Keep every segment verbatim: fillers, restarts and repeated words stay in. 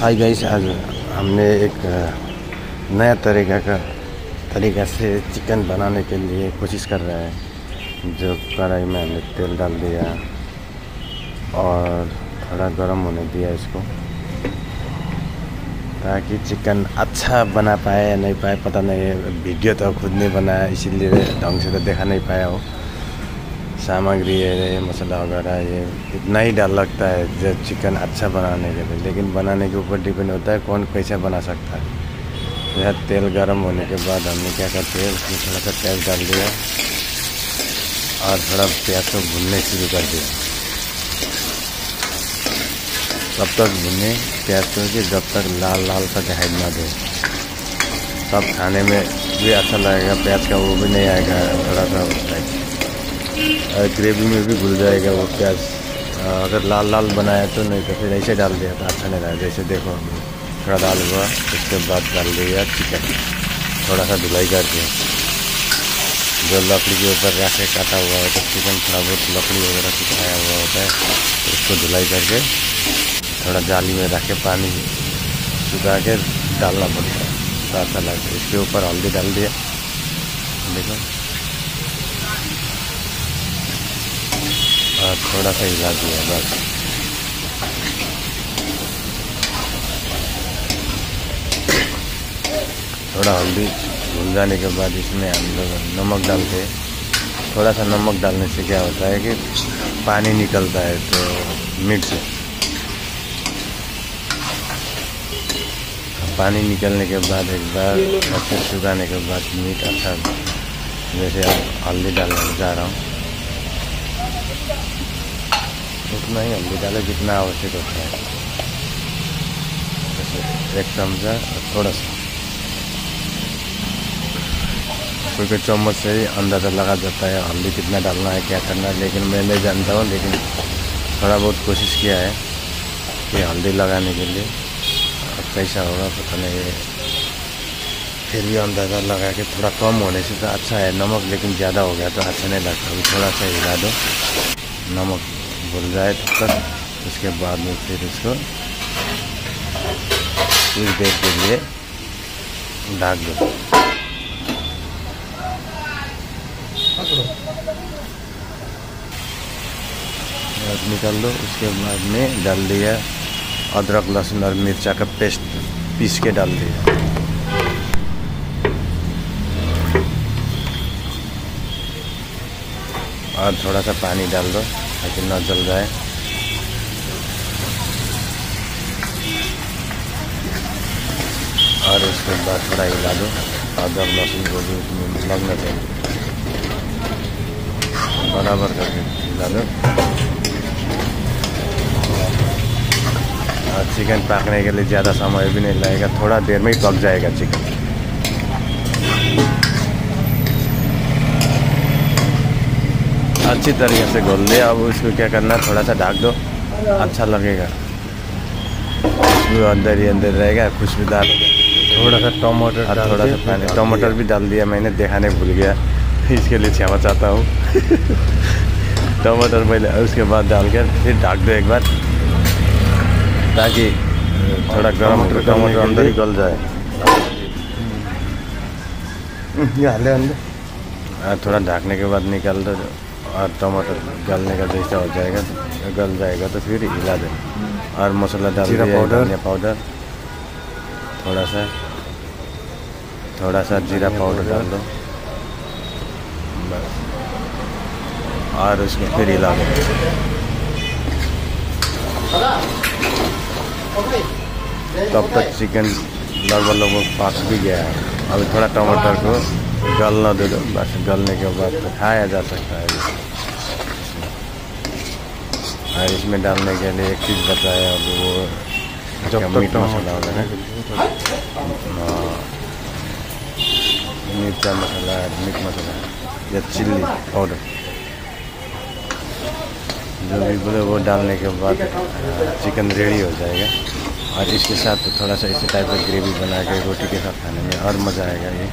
Hi guys, आज हमने एक नया तरीका का तरीका से चिकन बनाने के लिए कोशिश कर रहे हैं। जो कढ़ाई में हमने तेल डाल दिया और थोड़ा गर्म होने दिया इसको, ताकि चिकन अच्छा बना पाए या नहीं पाए पता नहीं। वीडियो तो खुद नहीं बनाया, इसीलिए ढंग से तो देखा नहीं पाया हो। सामग्री है मसाला वगैरह ये इतना ही डर लगता है जब चिकन अच्छा बनाने के लिए, लेकिन बनाने के ऊपर डिपेंड होता है कौन कैसे बना सकता है। यह तेल गर्म होने के बाद हमने क्या करते हैं, उसमें थोड़ा सा तेल डाल दिया और थोड़ा प्याज को भूनने शुरू कर दिया। तब तक भुने प्याज को कि जब तक लाल लाल सा दिखाई ना दे, तब खाने में भी अच्छा लगेगा। प्याज का वो भी नहीं आएगा, थोड़ा सा ग्रेवी में भी घुल जाएगा वो प्याज। अगर लाल लाल बनाया तो, नहीं तो फिर ऐसे डाल दिया तो अच्छा नहीं लगेगा। जैसे देखो थोड़ा दाल हुआ, उसके बाद डाल दिया चिकन, थोड़ा सा धुलाई कर दिया। जो लकड़ी के ऊपर रख के काटा हुआ है तो चिकन थोड़ा बहुत लकड़ी वगैरह सुखाया हुआ होता है, तो उसको धुलाई करके थोड़ा जाली में रख के पानी सुखा के डालना पड़ता है तो अच्छा लगता है। इसके ऊपर हल्दी डाल दिया, देखो, और थोड़ा सा हिला दिया बस। थोड़ा हल्दी भून जाने के बाद इसमें हम लोग नमक डालते हैं। थोड़ा सा नमक डालने से क्या होता है कि पानी निकलता है तो मीट से पानी निकलने के बाद एक बार अच्छे सुखाने के बाद मीट अच्छा, जैसे अब हल्दी डालने जा रहा हूँ, उतना ही हल्दी डाले जितना आवश्यक होता है। जैसे एक चमचा और थोड़ा सा, कोई कोई चम्मच से ही अंदाज़ा लगा जाता है हल्दी कितना डालना है, क्या करना है। लेकिन मैं नहीं जानता हूँ, लेकिन थोड़ा बहुत कोशिश किया है कि हल्दी लगाने के लिए। अब कैसा होगा पता नहीं है, फिर भी अंदाज़ा लगा के थोड़ा कम होने से तो अच्छा है नमक, लेकिन ज़्यादा हो गया तो अच्छा नहीं लगता। अभी थोड़ा सा हिला दो, नमक भूल जाए तब तक। उसके बाद में फिर इसको कुछ देर के लिए ढक दो। निकाल दो। उसके बाद में डाल दिया अदरक लहसुन और मिर्चा का पेस्ट पीस के डाल दिया। और थोड़ा सा पानी डाल दो ताकि न जल जाए। और उसके बाद थोड़ा हिला दो, अदरक लहसुन को भी उसमें लगना चाहिए, बराबर करके हिला दो। और चिकन पकने के लिए ज़्यादा समय भी नहीं लगेगा, थोड़ा देर में ही पक जाएगा चिकन। अच्छी तरीके से घोल लिया। अब उसको क्या करना, थोड़ा सा ढक दो, अच्छा लगेगा। खुशबू अंदर ही अंदर रहेगा, खुशबूदार। थोड़ा सा टमाटर, थोड़ा सा पानी, टमाटर भी डाल दिया मैंने, दिखाने भूल गया, इसके लिए क्षमा चाहता हूँ। टमाटर पहले, उसके बाद डाल कर फिर ढक दो एक बार, ताकि थोड़ा गर्म टमाटर अंदर ही गल जाए। हाले अंदर थोड़ा ढकने के बाद निकाल दो, और टमाटर गलने का जैसा हो जाएगा, गल जाएगा तो फिर हिला दे। और मसाला डाल दिया, धनिया पाउडर, थोड़ा सा थोड़ा सा जीरा पाउडर डाल दो बस। और उसको फिर हिला दो। तब तक चिकन लगभग लगभग पक भी गया है। अभी थोड़ा टमाटर को गलना दे दो बस। गलने के बाद तो खाया जा सकता है। और इसमें डालने के लिए एक चीज़ बताया, अब वो जो मीट मसाला होगा ना, मिर्चा मसाला, मीट मसाला या चिल्ली पाउडर, जो भी बोले वो डालने के बाद चिकन रेडी हो जाएगा। और इसके साथ तो थोड़ा सा इसी टाइप का ग्रेवी बना के रोटी के साथ खाने में और मज़ा आएगा। ये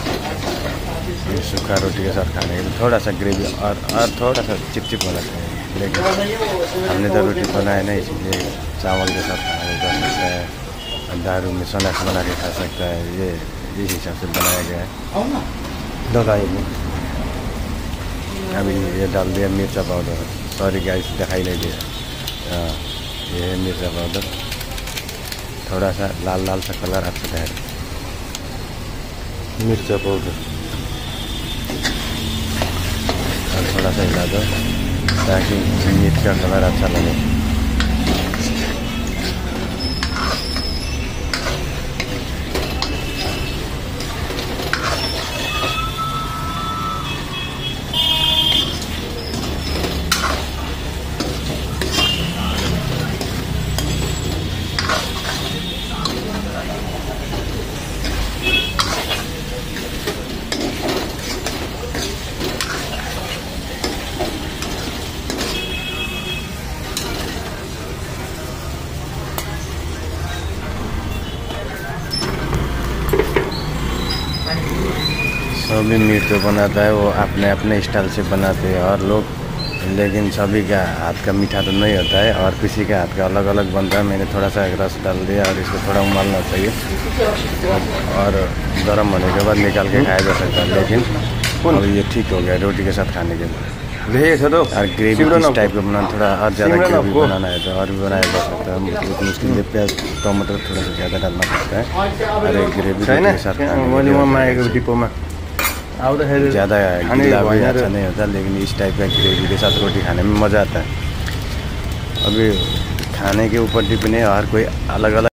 सूखा रोटी के साथ खाने के लिए थोड़ा सा ग्रेवी और और थोड़ा सा चिपचिप होना चाहिए। लेकिन हमने तो रोटी बनाया नहीं, इसलिए चावल के साथ खाना जा सकता है, दारू में स्नैक्स बना के खा सकता है। ये इस हिसाब से बनाया गया है। लगाइए अभी ये डाल दिया मिर्चा पाउडर। सॉरी गाइस, दिखाई नहीं दिया। हाँ, ये है मिर्चा पाउडर। थोड़ा सा लाल लाल सा कलर अच्छा है मिर्चा पाउडर। और थोड़ा सा हिला दो ताकि मीट का कलर अच्छा लगे। सभी मीट जो बनाता है वो अपने अपने स्टाइल से बनाते हैं और लोग, लेकिन सभी का हाथ का मीठा तो नहीं होता है और किसी के हाथ का अलग अलग बनता है। मैंने थोड़ा सा रस डाल दिया और इसको थोड़ा उबालना चाहिए और गर्म होने के बाद निकाल के खाया जा सकता है। लेकिन अब ये ठीक हो गया रोटी के साथ खाने के लिए। और ग्रेवी इस टाइप का बनाना, थोड़ा और ज़्यादा ग्रेवी बनाना है तो और भी बनाया जा सकता है। लेकिन उसके लिए प्याज टमाटर थोड़ा सा ज़्यादा डालना पड़ता है और एक ग्रेवी के साथ ज़्यादा गीला भी अच्छा नहीं होता, लेकिन इस टाइप का ग्रेवी के साथ रोटी खाने में मज़ा आता है। अभी खाने के ऊपर डिपेंड है, हर कोई अलग अलग